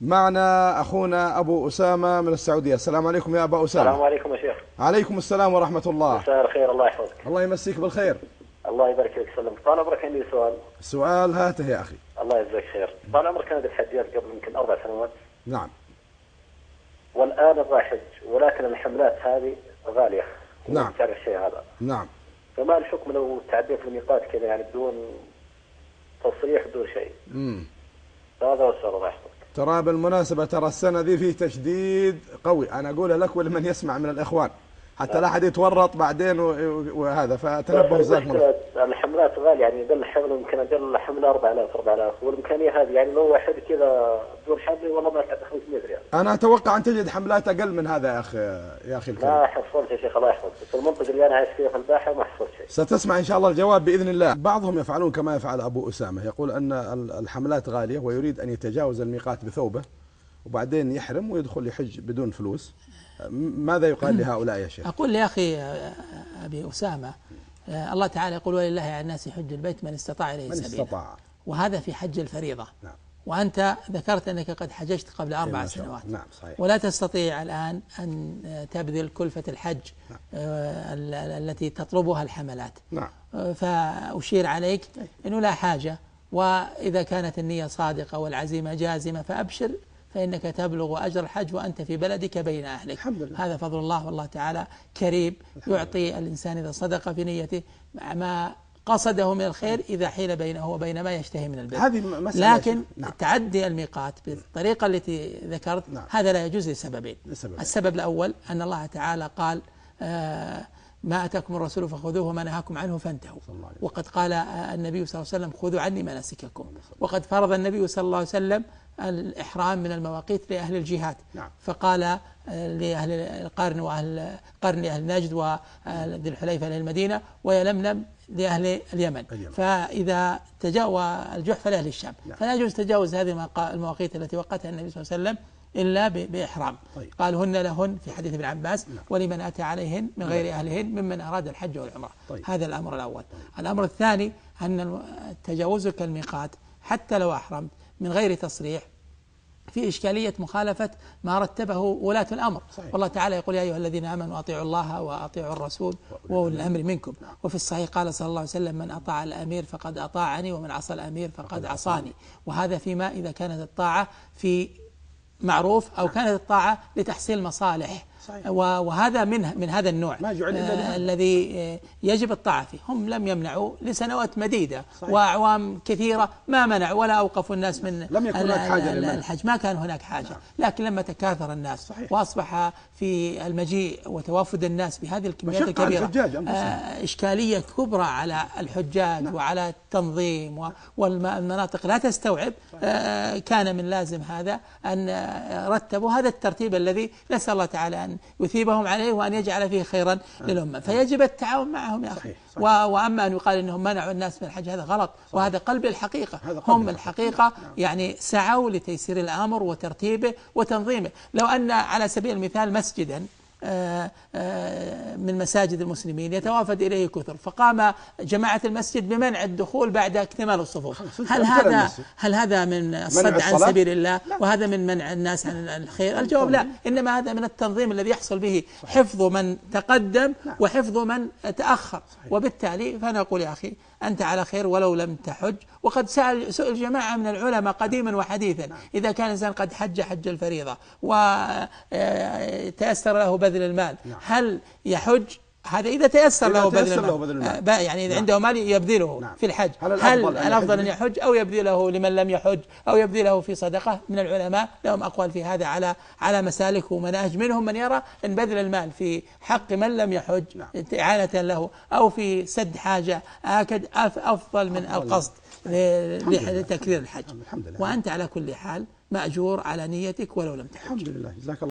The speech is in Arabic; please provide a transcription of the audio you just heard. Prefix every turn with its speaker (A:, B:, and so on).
A: معنا أخونا أبو أسامة من السعودية. السلام عليكم يا أبا أسامة.
B: السلام عليكم يا شيخ.
A: عليكم السلام ورحمة الله.
B: مساء الخير، الله يحفظك.
A: الله يمسيك بالخير.
B: الله يبارك فيك. سلم. طال عمرك، عندي سؤال.
A: السؤال هاته يا أخي.
B: الله يجزاك خير. طال عمرك، كانت الحجات قبل يمكن 4 سنوات.
A: نعم.
B: والآن الراحج، ولكن الحملات هذه غالية.
A: نعم.
B: تعرف الشيء هذا.
A: نعم.
B: فما الحكم لو تعديت الميقات كذا، يعني بدون تصريح بدون شيء؟ هذا هو السؤال، الله يحفظك.
A: ترى بالمناسبة ترى السنة ذي فيه تشديد قوي، أنا أقولها لك ولمن يسمع من الإخوان حتى لا أحد يتورط بعدين وهذا، فتنبه جزاكم الله.
B: الحملات غالية، يعني أقل حمل يمكن أقل حمل 4000 والإمكانية هذه، يعني لو واحد كذا بدون حمل والله ما تعدى 500 ريال.
A: أنا أتوقع أن تجد حملات أقل من هذا يا أخي الكريم.
B: ما حصلت يا شيخ، الله يحفظك. في المنطقة اللي أنا عايش فيها في الباحة ما حصلت شيء.
A: ستسمع إن شاء الله الجواب بإذن الله. بعضهم يفعلون كما يفعل أبو أسامة، يقول أن الحملات غالية ويريد أن يتجاوز الميقات بثوبه وبعدين يحرم ويدخل يحج بدون فلوس. ماذا يقال لهؤلاء يا شيخ؟
C: أقول يا أخي أبي أسامة، الله تعالى يقول ولله على الناس حج البيت من استطاع إليه سبيلا، وهذا في حج الفريضة.
A: نعم.
C: وأنت ذكرت أنك قد حججت قبل 4 سنوات.
A: نعم صحيح.
C: ولا تستطيع الآن أن تبذل كلفة الحج.
A: نعم.
C: التي تطلبها الحملات.
A: نعم.
C: فأشير عليك أنه لا حاجة، وإذا كانت النية صادقة والعزيمة جازمة فأبشر، فإنك تبلغ أجر الحج وأنت في بلدك بين أهلك.
A: الحمد لله.
C: هذا فضل الله، والله تعالى كريم يعطي الإنسان إذا صدق في نيته ما قصده من الخير إذا حيل بينه وبين ما يشتهي من البر. لكن
A: نعم.
C: تعدي الميقات بالطريقة التي ذكرت.
A: نعم.
C: هذا لا يجوز لسببين. السبب الأول أن الله تعالى قال ما أتاكم الرسول فخذوه وما نهاكم عنه فانتهوا. وقد قال النبي صلى الله عليه وسلم خذوا عني مناسككم. وقد فرض النبي صلى الله عليه وسلم الإحرام من المواقيت لأهل الجهاد.
A: نعم.
C: فقال لأهل القرن وأهل قرن لأهل نجد وذي الحليفة لأهل المدينة ويلملم لأهل اليمن. فإذا تجاوز الجحفة لأهل الشام.
A: نعم.
C: فلا يجوز تجاوز هذه المواقيت التي وقتها النبي صلى الله عليه وسلم إلا بإحرام.
A: طيب.
C: قال هن لهن في حديث ابن عباس.
A: نعم.
C: ولمن أتى عليهن من غير أهلهن ممن أراد الحج والعمرة.
A: طيب.
C: هذا الأمر الأول. الأمر الثاني أن تجاوزك الميقات حتى لو أحرمت من غير تصريح في إشكالية مخالفة ما رتبه ولاة الأمر.
A: صحيح.
C: والله تعالى يقول يا أيها الذين آمنوا أطيعوا الله وأطيعوا الرسول وأولي الأمر منكم. وفي الصحيح قال صلى الله عليه وسلم من أطاع الأمير فقد أطاعني ومن عصى الأمير فقد عصاني. وهذا فيما إذا كانت الطاعة في معروف أو كانت الطاعة لتحصيل مصالح.
A: صحيح.
C: وهذا من هذا النوع الذي يجب الطاعة فيه. هم لم يمنعوا لسنوات مديدة. صحيح. وأعوام كثيرة ما منعوا ولا أوقفوا الناس من
A: لم يكن هناك حاجة
C: الحج، ما كان هناك حاجة. نعم. لكن لما تكاثر الناس. صحيح. وأصبح في المجيء وتوافد الناس بهذه الكميات الكبيرة إشكالية كبرى على الحجاج. نعم. وعلى التنظيم والمناطق لا تستوعب. كان من لازم هذا أن رتبوا هذا الترتيب الذي نسأل الله تعالى أن يثيبهم عليه وأن يجعل فيه خيرا للأمة. فيجب التعاون معهم يا أخي. وأما أن يقال أنهم منعوا الناس من الحج هذا غلط. صحيح. وهذا قلب الحقيقة. هم الحقيقة. نعم. يعني سعوا لتيسير الأمر وترتيبه وتنظيمه. لو أن على سبيل المثال مسجدا من مساجد المسلمين يتوافد إليه كثر فقام جماعة المسجد بمنع الدخول بعد اكتمال الصفوف، هل هذا من الصد عن سبيل الله؟ لا. وهذا من منع الناس عن الخير؟ الجواب لا، إنما هذا من التنظيم الذي يحصل به حفظ من تقدم وحفظ من تأخر. وبالتالي فأنا أقول يا أخي أنت على خير ولو لم تحج. وقد سئل جماعة من العلماء قديما وحديثا إذا كان الإنسان قد حج الفريضة وتيسر له بذل المال هل يحج؟ هذا إذا تيسر له بذل المال يعني إذا عنده مال يبذله في الحج. هل الأفضل أن يحج أو يبذله لمن لم يحج أو يبذله في صدقة؟ من العلماء لهم أقوال في هذا على مسالك ومناهج. منهم من يرى أن بذل المال في حق من لم يحج إعانة له أو في سد حاجة أكد أفضل من القصد لتكرير الحج. وأنت على كل حال مأجور على نيتك ولو لم تحج.
A: الحمد لله. جزاك الله.